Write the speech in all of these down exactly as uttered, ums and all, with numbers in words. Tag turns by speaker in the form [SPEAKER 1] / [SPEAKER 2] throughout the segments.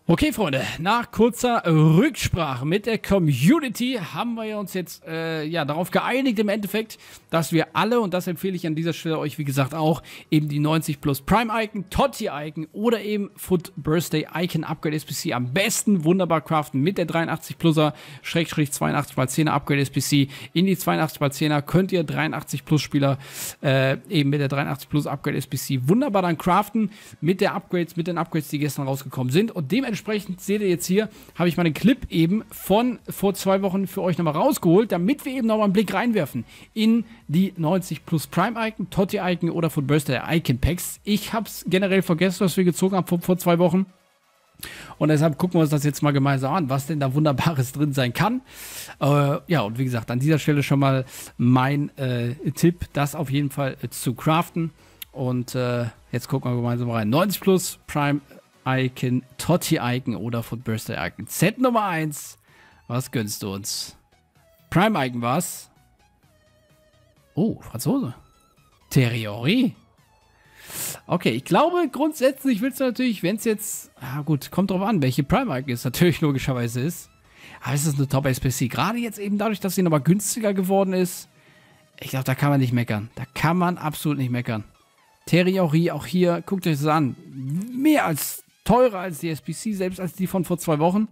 [SPEAKER 1] Okay, Freunde, nach kurzer Rücksprache mit der Community haben wir uns jetzt äh, ja, darauf geeinigt im Endeffekt, dass wir alle, und das empfehle ich an dieser Stelle euch wie gesagt auch, eben die neunzig plus Prime Icon, Totti Icon oder eben Foot Birthday Icon Upgrade S P C am besten wunderbar craften mit der dreiundachtzig pluser Schrägstrich zweiundachtzig mal zehner Upgrade S P C. In die zweiundachtzig mal zehner könnt ihr dreiundachtzig plus Spieler äh, eben mit der dreiundachtzig plus Upgrade S P C wunderbar dann craften mit der Upgrades, mit den Upgrades, die gestern rausgekommen sind, und dementsprechend Entsprechend seht ihr jetzt hier, habe ich mal den Clip eben von vor zwei Wochen für euch nochmal rausgeholt, damit wir eben nochmal einen Blick reinwerfen in die neunzig plus Prime Icon, Totti Icon oder Foot Birthday Icon Packs. Ich habe es generell vergessen, was wir gezogen haben vor, vor zwei Wochen. Und deshalb gucken wir uns das jetzt mal gemeinsam an, was denn da Wunderbares drin sein kann. Äh, ja, und wie gesagt, an dieser Stelle schon mal mein äh, Tipp, das auf jeden Fall äh, zu craften. Und äh, jetzt gucken wir gemeinsam rein. neunzig plus Prime Icon, Totti Icon oder Foot Birthday Icon. Set Nummer eins. Was gönnst du uns? Prime Icon was? Oh, Franzose. Thierry. Okay, ich glaube grundsätzlich willst du natürlich, wenn es jetzt, ah gut, kommt drauf an, welche Prime Icon es natürlich logischerweise ist. Aber es ist eine Top S P C. Gerade jetzt eben dadurch, dass sie nochmal günstiger geworden ist. Ich glaube, da kann man nicht meckern. Da kann man absolut nicht meckern. Thierry, auch hier, guckt euch das an. Mehr als teurer als die S P C, selbst als die von vor zwei Wochen.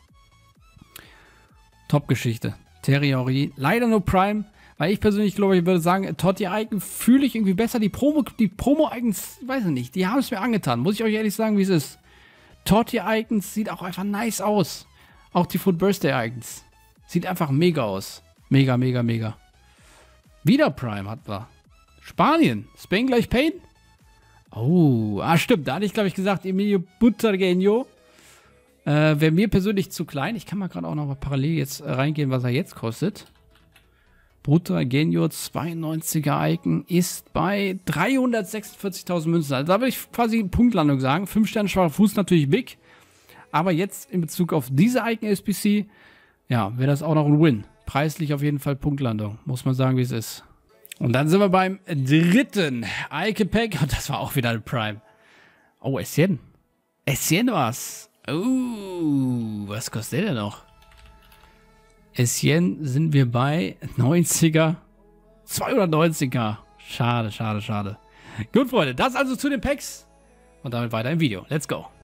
[SPEAKER 1] Top-Geschichte. Thierry, leider nur Prime, weil ich persönlich glaube, ich würde sagen, Totti Icon fühle ich irgendwie besser. Die Promo, die Promo-Icons, weiß ich nicht, die haben es mir angetan. Muss ich euch ehrlich sagen, wie es ist. Totti Icons sieht auch einfach nice aus. Auch die Foot Birthday Icons. Sieht einfach mega aus. Mega, mega, mega. Wieder Prime hatten wir. Spanien. Spain gleich Pain? Oh, ah stimmt, da hatte ich glaube ich gesagt, Emilio Butragueño äh, wäre mir persönlich zu klein. Ich kann mal gerade auch noch mal parallel jetzt äh, reingehen, was er jetzt kostet. Butragueño zweiundneunziger Icon ist bei dreihundertsechsundvierzigtausend Münzen. Also da würde ich quasi Punktlandung sagen. fünf Sterne schwacher Fuß natürlich big. Aber jetzt in Bezug auf diese Icon S P C, ja, wäre das auch noch ein Win. Preislich auf jeden Fall Punktlandung. Muss man sagen, wie es ist. Und dann sind wir beim dritten Icon Pack. Und das war auch wieder ein Prime. Oh, Essien. Essien was. Uh, was kostet der denn noch? Essien sind wir bei neunziger. zweihundertneunziger. Schade, schade, schade. Gut, Freunde. Das also zu den Packs. Und damit weiter im Video. Let's go.